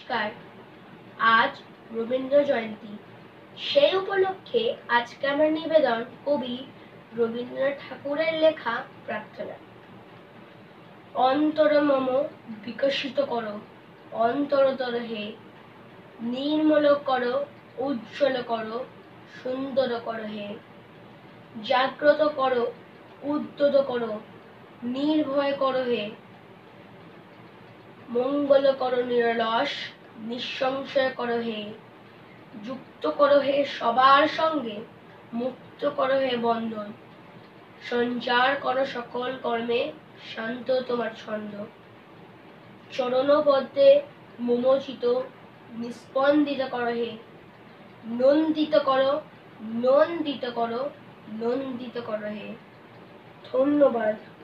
নমস্কার। আজ রবীন্দ্র জয়ন্তী। সেই উপলক্ষে আজকে আমার নিবেদন কবি রবীন্দ্রনাথ ঠাকুরের লেখা প্রার্থনা। অন্তর মম বিকশিত করো, অন্তরতর হে, নির্মল করো, উজ্জ্বল করো, সুন্দর করো হে। জাগ্রত করো, উদ্যত করো, নির্ভয় করো হে। মঙ্গল করো নিরলস, নিঃসংশয় করো হে। যুক্ত করো হে সবার সঙ্গে, মুক্ত করো হে বন্ধন। সঞ্চার করো সকল কর্মে, শান্ত তোমার ছন্দ। চরণপদ্মে মমোচিত, নিস্পন্দিত করো হে। নন্দিত করো, নন্দিত করো, নন্দিত করো হে। ধন্যবাদ।